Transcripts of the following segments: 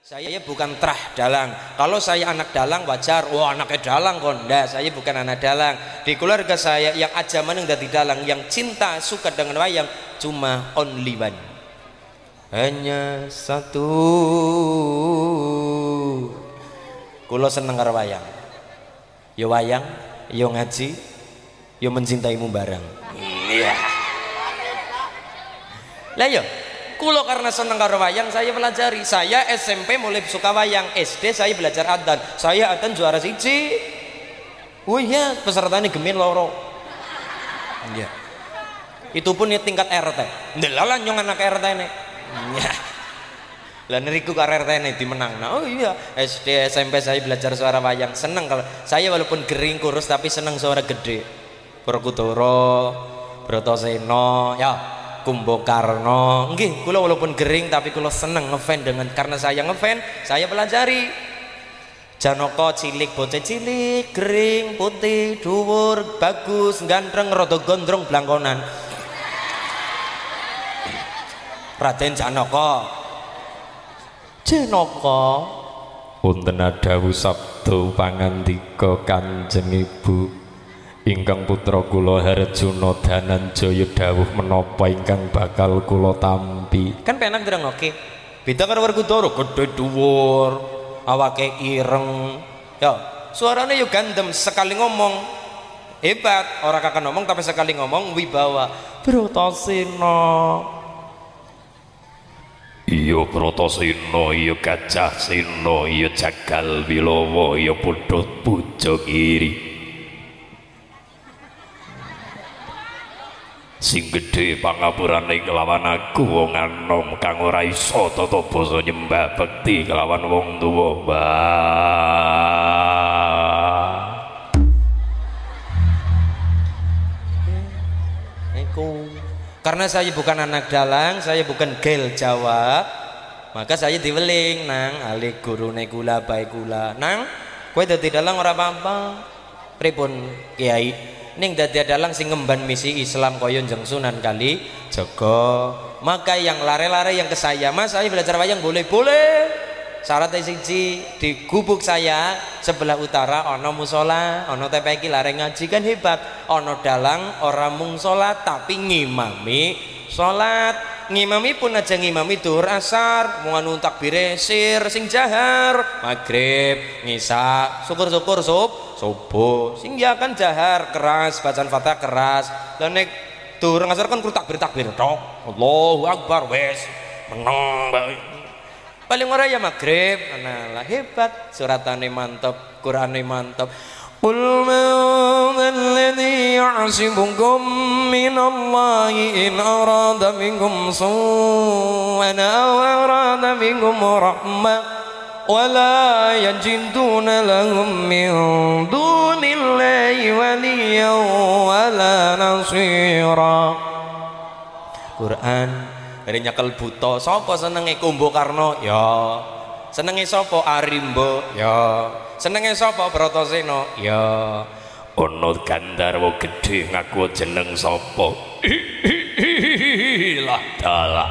Saya bukan terah dalang. Kalau saya anak dalang wajar. Wah, anaknya dalang kok. Nggak, saya bukan anak dalang. Di keluarga saya yang ajaman yang dari dalang, yang cinta suka dengan wayang cuma only one. Hanya satu. Kulo seneng karo wayang. Yo wayang, yo ngaji, yo mencintaimu bareng. Iya. Lah yo kulo karena seneng karo wayang saya pelajari. Saya SMP mulai suka wayang, SD saya belajar adzan. Saya adzan juara siji. Oh iya, pesertanya gemin loro. Iya. Itu pun ya tingkat RT. Ndelalah nyong anak RT nih. Iya. Lah neriku karo RT nih dimenang. Nah, oh iya, SD SMP saya belajar suara wayang. Seneng kalau saya walaupun gering kurus tapi seneng suara gede. Borobudur, Brotoseno, ya. Kumbokarno, nggih, kula walaupun gering tapi kula seneng ngefan dengan karena saya ngefan, saya pelajari. Janaka cilik, bocah cilik, gering, putih, dhuwur, bagus, ganteng, rada gondrong blangkonan. Raden Janaka. Janaka wonten adawuh sabda pangandika Kanjeng Ibu. Ingkang putra kula Harjuna Dananjaya dawuh menapa ingkang bakal kula tampi. Kan penak dereng oke. Beda karo Werkudara gedhe dhuwur, awake ireng. Ya, suarane yo gandem, sekali ngomong hebat, ora kakek ngomong tapi sekali ngomong wibawa. Bratasena. Iya Bratasena, iya Gajah Sena, iya Jagal Bilawa, iya Padha Pujagiri. Sing gedhe pangapurane kelawan aku wong anom kang ora iso tata basa nyembah bekti kelawan wong tuwa. Karena saya bukan anak dalang, saya bukan gel Jawa, maka saya diweling nang alih gurune kula bae kula. Nang kowe dadi dalang ora apa-apa. Pripun Kiai? Ning dadi dalang sing ngemban misi Islam kaya Njeng Sunan Kalijaga. Maka yang lare-lare yang ke saya, Mas, saya belajar wayang boleh-boleh. Syaratnya siji, di gubuk saya sebelah utara ana musola, ana TPQ lare ngaji kan hebat. Ana dalang ora mung salat tapi ngimami salat. Ngimami pun aja ngimami dhuhur asar, mung anu takbire sir sing jahar, maghrib, ngisa, syukur-syukur subuh. Sing ya kan jahar keras, bacaan Fatihah keras. Lah nek dhuhur asar kan takbir tok. Allahu Akbar wes meneng bae. Paling ora ya maghrib, ana lah hebat, suratane mantap, Qur'ane mantap. Qul man alladhi ya'sibukum minallahi in arada minkum su'an aw arada minkum rahmah wala yajiduna lahum min dunillahi waliyan wala nasira. Quran dari nyekel buta. Sapa senenge Kumbakarna? Ya. Senenge sapa Arimba? Ya. Senenge sapa Bratasena? Ya. Ana Gandharwa gedhe ngaku jeneng sapa? Lah dalah.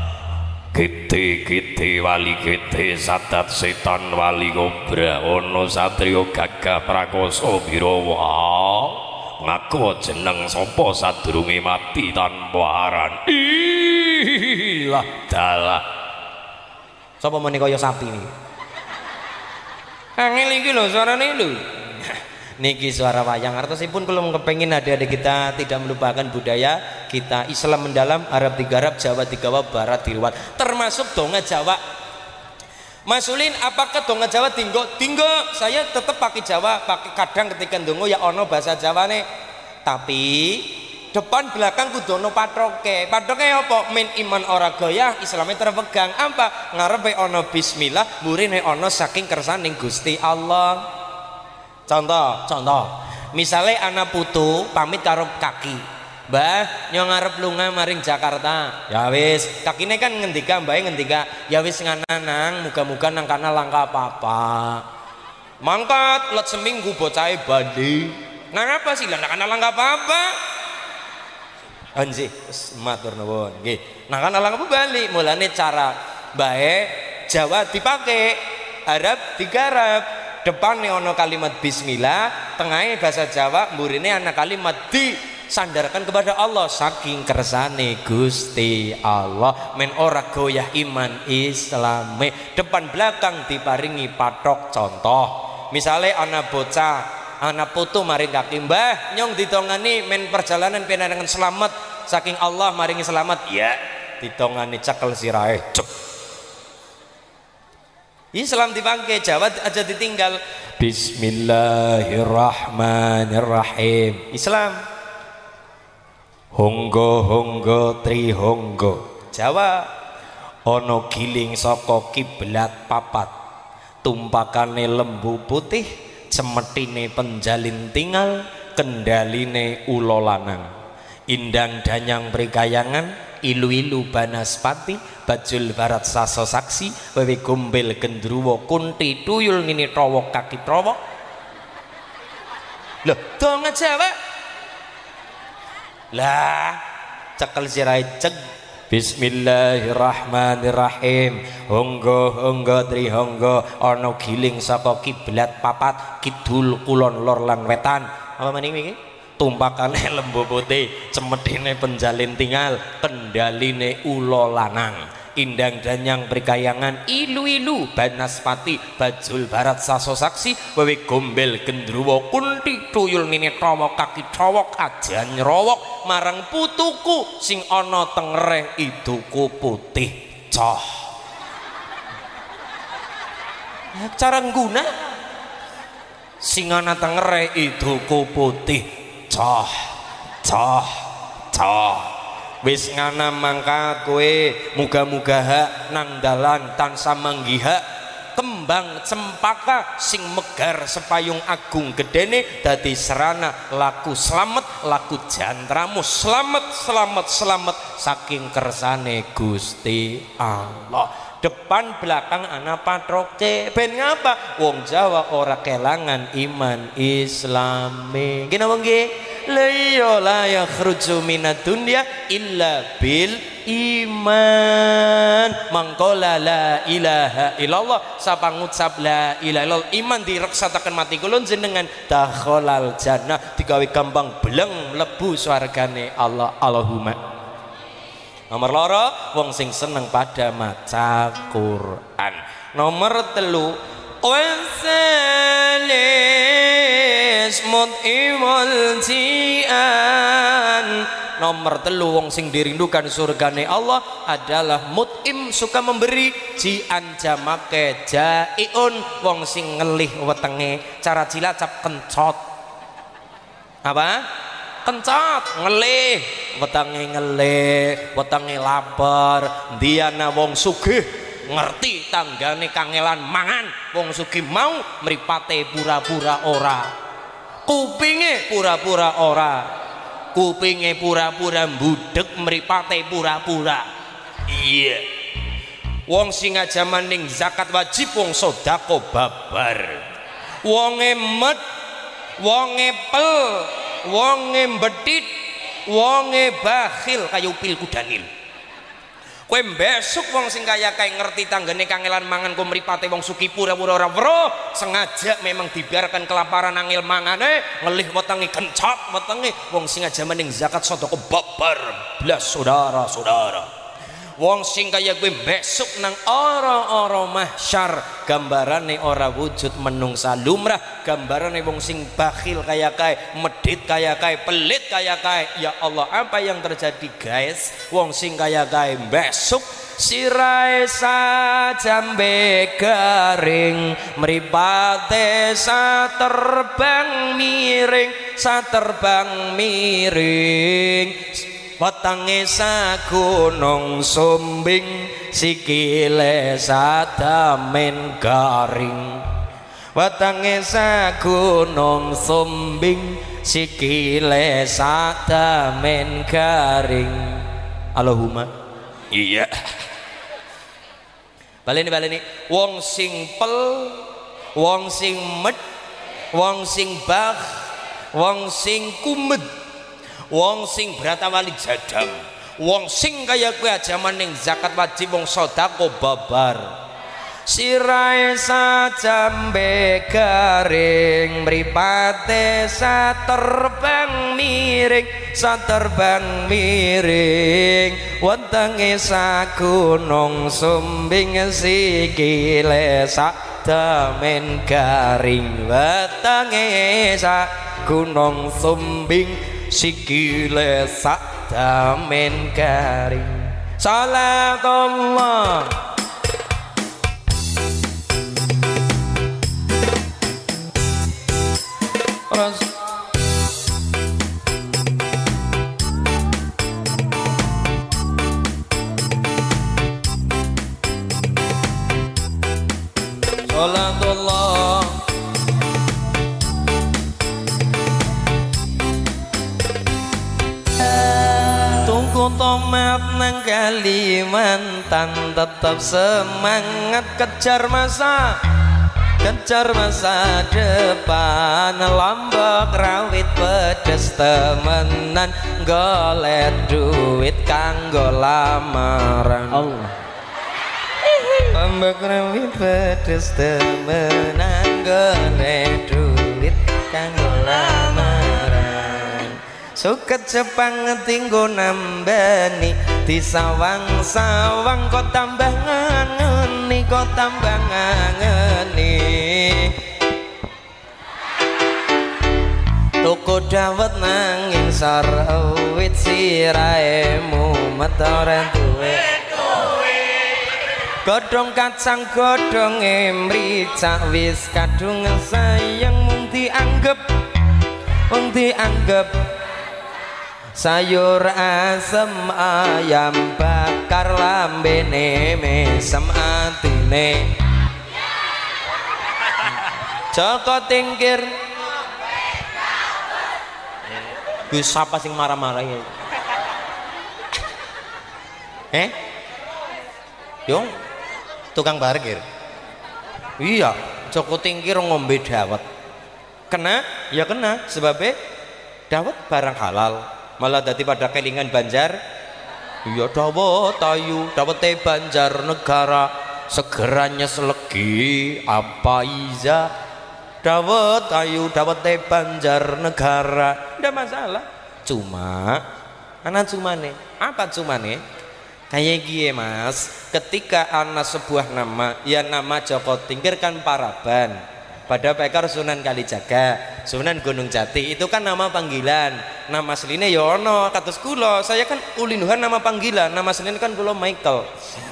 Gede wali gede sadat setan wali kobra. Ana satriya gagah prakoso Birawa. Ngaku jeneng sapa sadurunge mati tanpa aran. Lah dalah. Sapa meneh kaya sapi niki? Angel iki lho suarane lho. Niki suara wayang, artosipun kalau kepengin adik-adik kita tidak melupakan budaya kita. Islam mendalam, Arab digarap, Jawa digawa, Barat diruat, termasuk dongeng Jawa. Mas Ulin, apakah dongeng Jawa tinggo? Saya tetap pakai Jawa, pakai kadang ketika ndonga ya ono bahasa Jawane. Tapi depan belakang kudu ono patroke. Patroke apa? Men iman ora goyah, Islame terpegang. Apa? Ngarepe ono bismillah, murine ono saking kersaning Gusti Allah. Contoh, misalnya anak putu pamit karo kaki, Mbah nyong arep lunga maring Jakarta. Ya wis, kakine kan ngendika, mbahe ngendika, ya wis ngananang, muga-muga nang kana langka apa-apa. Mangkat let seminggu bocahe bali. Ngapa sih lah nang kana langka apa-apa? Anjih, matur nuwun. Nggih. Nang kana langka bali, mulane cara mbahe Jawa dipakai, Arab digarap. Depannya ono kalimat bismillah, tengahnya bahasa Jawa, mburine ana kalimat disandarkan kepada Allah. Saking kersane Gusti Allah, men ora goyah iman Islame. Depan belakang diparingi patok contoh. Misalnya ana bocah, ana putu maring kaki, mbah nyong ditongani men perjalanan penangan selamat, saking Allah maringi selamat, ya ditongani cekel sirahe cep. Islam dipangke, Jawa aja ditinggal. Bismillahirrahmanirrahim. Islam honggo honggo trihonggo. Jawa ono giling saka kiblat papat, tumpakane lembu putih, cemetine penjalin tinggal, kendaline ulo lanang. Indang danyang prikayangan, ilu-ilu banaspati, bajul barat saso saksi, wewe gombel gendruwo kunti tuyul nini trowok kaki trowok. Loh dong Jawa lah cekel sirai ceg. Bismillahirrahmanirrahim. Honggo honggo trihonggo, ono giling saka kiblat papat, kidul kulon lor lan wetan. Apa maning iki? Tumpakane lembu putih, cemetine penjalin tinggal, kendaline ulo lanang. Indang danyang prikayangan, ilu-ilu banaspati, bajul barat saso saksi, wewe gombel gendruwo kunti tuyul nini trowok kaki trowok, aja nyerowok marang putuku sing ana tengereh iduku putih coh. Cara ngguna sing ana tengereh iduku putih coh coh coh. Wis ngana mangka kowe muga-muga hak nang dalan tansah manggiha kembang cempaka sing megar sepayung agung gedene dadi serana laku slamet, laku jantramu slamet slamet slamet saking kersane Gusti Allah. Depan belakang anak patroke ben ngapa wong Jawa ora kelangan iman Islami. Gini wong nggih, la ya la yakhruju minad dunya illa bil iman. Mangkola la ilaha illallah, sapa ngucap la ilaha illallah iman direksataken mati kula jenengan dakhalal jannah, digawe gampang beleng mlebu swargane Allah. Allahumma. Nomor loro wong sing seneng pada maca Quran. Nomor telu wasalis mut'imul jian. Nomor telu wong sing dirindukan surgane Allah adalah mut'im, suka memberi, jian jamake jaiun, wong sing ngelih wetenge. Cara Cilacap kencot. Apa? Kencot, ngelih, wetenge ngelih, wetenge lapar. Diana wong sugih ngerti tanggane kangelan mangan, wong sugih mau mripate pura-pura ora, kupinge pura-pura ora, kupinge pura-pura mbudek, mripate pura-pura. Iya, wong sing ajaman ning zakat wajib, wong sedekah babar, wonge met, wonge pel, wonge mbedit, wonge bakhil kaya upil kudanil. Kowe besok wong sing kaya kae ngerti tanggane kangelan mangan ku mripate wong sugih pura-pura ora weruh, sengaja memang dibiarkan kelaparan angel mangane, ngelih wetenge kencot wetenge, wong sing aja mending zakat sedekah babar blas saudara-saudara. Wong sing kaya kowe besok nang ora-ora mahsyar, gambarane ora wujud menungsa lumrah, gambarane wong sing bakhil kaya kae, medit kaya kae, pelit kaya kae. Ya Allah, apa yang terjadi guys? Wong sing kaya kae besok sirai sajambe garing, mripate saterbang miring, saterbang miring, wetenge sagunung sumbing, sikile sadamen garing. Wetenge sagunung sumbing, sikile sadamen garing. Allahumma iya. Baleni wong sing pel, wong sing med, wong sing bah, wong sing kumed, wong sing bratawali jadam, wong sing kaya kowe ajaman ning zakat wajib, wong sedekah babar, Sirai sajambe garing mripate saterbang miring wetenge sagunung sumbing sikile sadamen garing wetenge sagunung sumbing sikile sadamen garing. Salatullah Salatullah tunggu tomat nang Kalimantan tetap semangat kejar masa depan. Lombok rawit pedes temenan golek duit kanggo lamaran. Allah. Lombok rawit pedes temenan golek duit kanggo lamaran. Suket Jepang tinggo nambani di sawang-sawang kok tambah ngangeni toko dawet nanging sarwit sirahe mumet ora duwe godhong kacang godhonge mricak wis kadung sayang mung dianggep sayur asem ayam bakar lambene mesem atine Joko Tingkir wis sapa sing marah-marah ya Yung tukang parkir iya Joko Tingkir ngombe dawet kena ya kena sebabnya dawet barang halal malah dadi pada kelingan Banjar iya dawet ayu dawete Banjar negara segeranya selegi apa iza dawet ayu dawete Banjar negara ndak masalah cuma cumane apa cumane kayak gini mas ketika anak sebuah nama ya nama Joko Tingkir kan paraban pada Pekar Sunan Kalijaga, Sunan Gunung Jati itu kan nama panggilan. Nama asline Yono, kados kula. Saya kan ulinuhan nama panggilan. Nama asline kan kula Michael.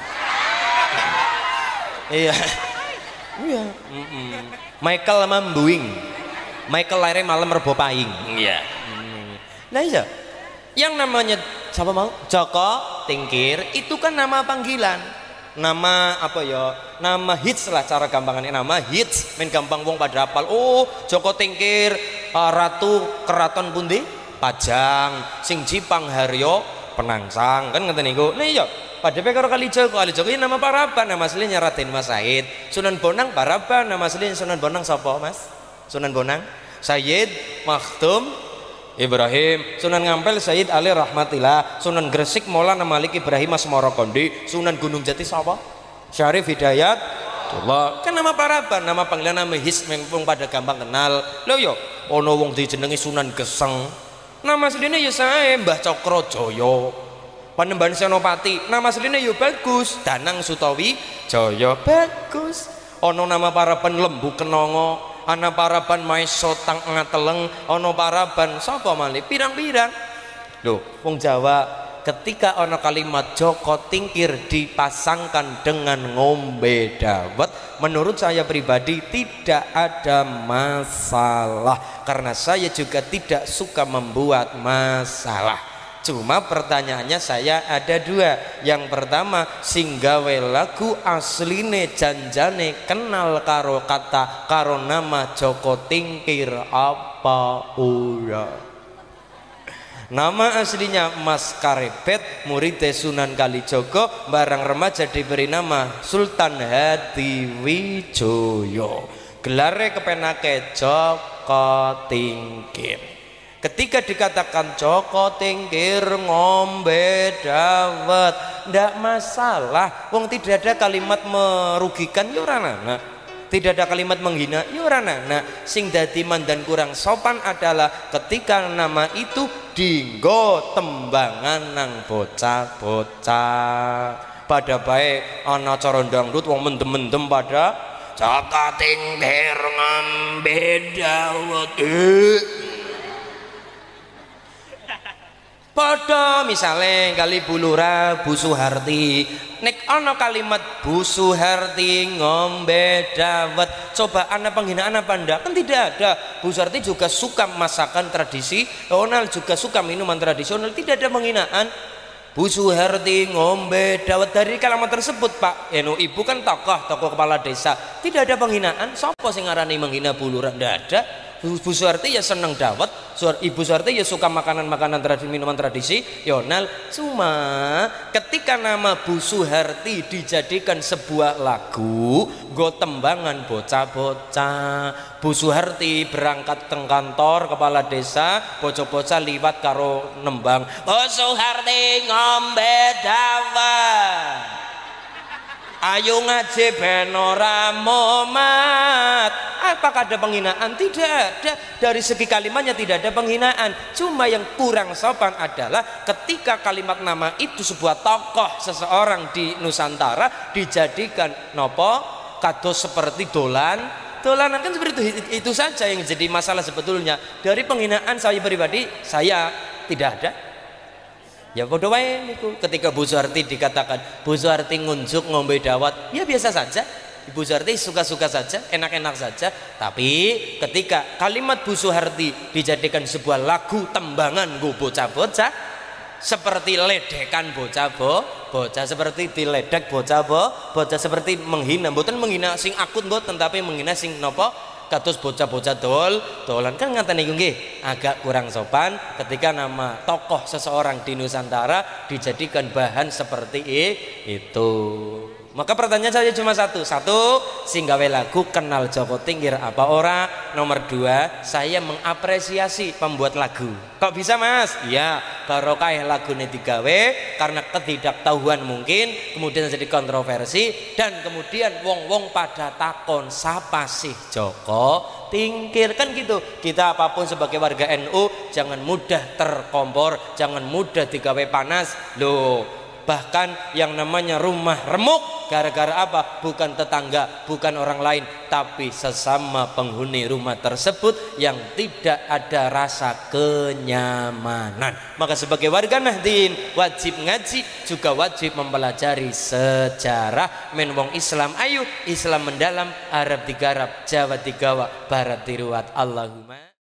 Iya. Iya. Michael sama Mbuing. Michael lahirnya malam Rebo Pahing. Iya. Nah iya. Yang namanya siapa mau? Joko Tingkir itu kan nama panggilan. Nama apa ya nama hits lah cara gampangannya nama hits main gampang wong pada hafal oh Joko Tingkir Ratu Keraton pundi Pajang sing Jipang Haryo Penangsang kan ngeten niku nah iya pada karo Kalijaga ini nama paraban nama aslinya Raden Mas Said Sunan Bonang paraban nama aslinya Sunan Bonang sapa Mas Sunan Bonang Sayyid Maktum Ibrahim Sunan Ngampel Sayyid Ali Rahmatillah Sunan Gresik Maulana Malik Ibrahim Asmara Kondi Sunan Gunung Jati sapa Syarif Hidayat Allah kan nama paraban nama panggilan nama his mengpung pada gampang kenal lho yo ono wong dijenengi Sunan Geseng nama asline ya sae Mbah Cokrojoyo Panembahan Senopati nama asline ya bagus Danang Sutawi Jaya bagus ono nama paraban Lembu Kenongo ana paraban Maiso Tang Ngateleng ana paraban sapa malih pirang-pirang lho wong Jawa ketika ana kalimat Joko Tingkir dipasangkan dengan ngombe dawet menurut saya pribadi tidak ada masalah karena saya juga tidak suka membuat masalah cuma pertanyaannya saya ada dua yang pertama singgawe lagu asline janjane kenal karo kata karo nama Joko Tingkir apa ora nama aslinya Mas Karebet murid Sunan Kalijaga barang remaja diberi nama Sultan Hadiwijoyo gelare kepenake Joko Tingkir Ketika dikatakan Joko tingkir ngombe dawet, ndak masalah. Wong tidak ada kalimat merugikan ya ora ana. Tidak ada kalimat menghina ya ora ana. Sing dadi mandan kurang sopan adalah ketika nama itu dinggo tembangan nang bocah-bocah. Pada baik ana cara dangdut wong mendem-mendem pada Joko tingkir ngombe dawet. Pada misalnya kali Bu Lurah, Bu Suharti, nek ana kalimat Bu Suharti ngombe dawet, coba ana penghinaan apa ndak? Kan tidak ada. Bu Suharti juga suka masakan tradisional, juga suka minuman tradisional, tidak ada penghinaan. Bu Suharti ngombe dawet, dari kalimat tersebut Pak Ibu kan tokoh kepala desa, tidak ada penghinaan. Sopo sing ngarani menghina Bu Lurah? Ndak ada. Bu Suharti ya seneng dawet, Ibu Suharti ya suka makanan-makanan tradisi, minuman tradisional. Cuma ketika nama Bu Suharti dijadikan sebuah lagu, go tembangan bocah-bocah. Bu Suharti berangkat ke kantor kepala desa, bocah-bocah liwat karo nembang, Bu Suharti ngombe dawet, ayo ngaji ben ora momat. Apakah ada penghinaan? Tidak ada. Dari segi kalimatnya tidak ada penghinaan. Cuma yang kurang sopan adalah ketika kalimat nama itu sebuah tokoh seseorang di Nusantara dijadikan nopo kados seperti dolanan kan seperti itu saja yang jadi masalah sebetulnya. Dari penghinaan saya pribadi saya tidak ada. Ya padha wae niku. Ketika Bu Suharti dikatakan Bu Suharti ngunjuk ngombe dawet, ya biasa saja. Ibu Suharti suka-suka saja, enak-enak saja. Tapi ketika kalimat Bu Suharti dijadikan sebuah lagu tembangan go bocah-bocah, seperti ledekan bocah-bocah, seperti diledek bocah-bocah, seperti menghina, mboten menghina sing akut mboten, tapi menghina sing napa kados bocah-bocah dolan kan ngaten niku nggih agak kurang sopan ketika nama tokoh seseorang di Nusantara dijadikan bahan seperti itu. Maka pertanyaan saya cuma satu, sing gawe lagu kenal Joko Tingkir apa ora? Nomor 2, saya mengapresiasi pembuat lagu. Kok bisa Mas? Iya, barokah lagune digawe karena ketidaktahuan mungkin, kemudian jadi kontroversi, dan kemudian wong-wong pada takon sapa sih Joko Tingkir, kan gitu. Kita apapun sebagai warga NU jangan mudah terkompor, jangan mudah digawe panas loh. Bahkan yang namanya rumah remuk gara-gara apa? Bukan tetangga, bukan orang lain, tapi sesama penghuni rumah tersebut yang tidak ada rasa kenyamanan. Maka sebagai warga Nahdien wajib ngaji, juga wajib mempelajari sejarah. Men wong Islam ayu, Islam mendalam, Arab digarap, Jawa digawa, Barat diruat. Allahumma